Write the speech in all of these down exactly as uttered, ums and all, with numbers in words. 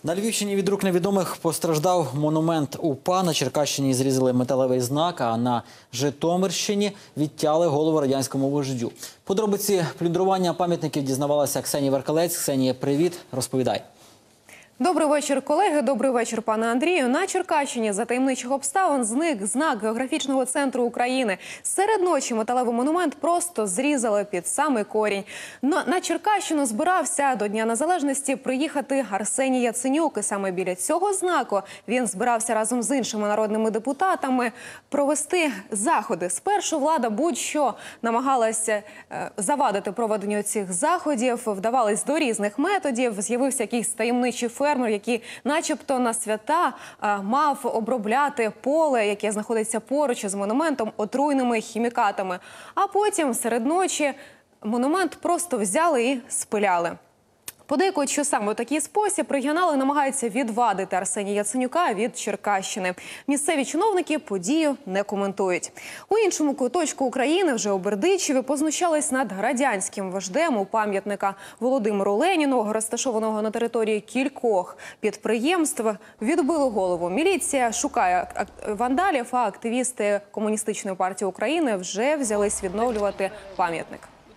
На Львівщині від рук невідомих постраждав монумент УПА. На Черкащині зрізали металевий знак, а на Житомирщині відтяли голову радянському вождю. Подробиці плюндрування пам'ятників дізнавалася Ксенія Веркалець. Ксенія, привіт, розповідай. Добрий вечір, колеги. Добрий вечір, пане Андрію. На Черкащині за таємничих обставин зник знак географічного центру України. Серед ночі металевий монумент просто зрізали під самий корінь. Но на Черкащину збирався до Дня Незалежності приїхати Арсеній Яценюк. І саме біля цього знаку він збирався разом з іншими народними депутатами провести заходи. Спершу влада будь-що намагалася завадити проведенню цих заходів, вдавались до різних методів. З'явився якийсь таємничий фермер, який начебто на свята а, мав обробляти поле, яке знаходиться поруч із монументом, отруйними хімікатами. А потім серед ночі монумент просто взяли і спиляли. Подейкують, що саме у такий спосіб регіонали намагаються відвадити Арсенія Яценюка від Черкащини. Місцеві чиновники подію не коментують. У іншому куточку України, вже у Бердичеві, познущались над радянським вождем у пам'ятника Володимиру Леніну, розташованого на території кількох підприємств. Відбили голову. Міліція шукає вандалів, а активісти Комуністичної партії України вже взялись відновлювати пам'ятник.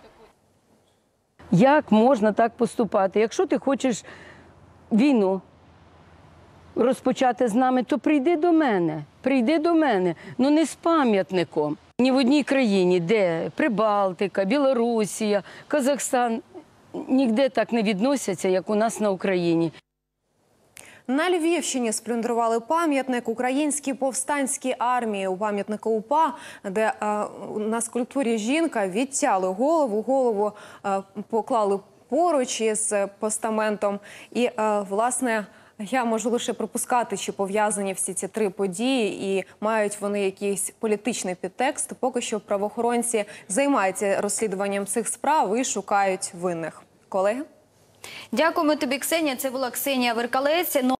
Як можна так поступати? Якщо ти хочеш війну розпочати з нами, то прийди до мене, прийди до мене, ну не з пам'ятником. Ні в одній країні, де Прибалтика, Білорусія, Казахстан, ніде так не відносяться, як у нас на Україні. На Львівщині сплюндрували пам'ятник Українській повстанській армії. У пам'ятнику УПА, де е, на скульптурі жінка, відтяли голову, голову е, поклали поруч із постаментом. І, е, власне, я можу лише припускати, чи пов'язані всі ці три події і мають вони якийсь політичний підтекст. Поки що правоохоронці займаються розслідуванням цих справ і шукають винних. Колеги? Дякуємо тобі, Ксенія. Це була Ксенія Веркалець.